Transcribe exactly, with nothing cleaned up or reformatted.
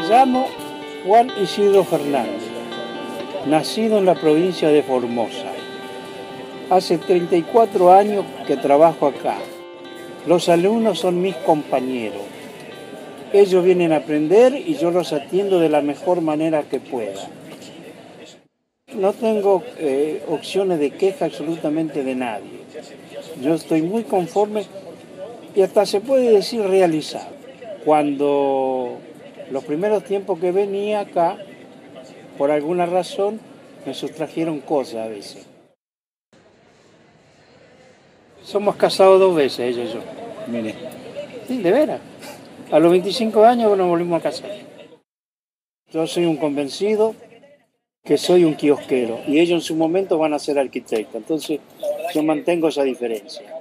llamo Juan Isidro Fernández, nacido en la provincia de Formosa. Hace treinta y cuatro años que trabajo acá. Los alumnos son mis compañeros. Ellos vienen a aprender y yo los atiendo de la mejor manera que pueda. No tengo eh, opciones de queja absolutamente de nadie. Yo estoy muy conforme y hasta se puede decir realizado. Cuando los primeros tiempos que venía acá, por alguna razón, me sustrajeron cosas a veces. Somos casados dos veces, ella y yo. Mire. Sí, de veras. A los veinticinco años nos volvimos a casar. Yo soy un convencido que soy un kiosquero y ellos en su momento van a ser arquitectos. Entonces yo mantengo esa diferencia.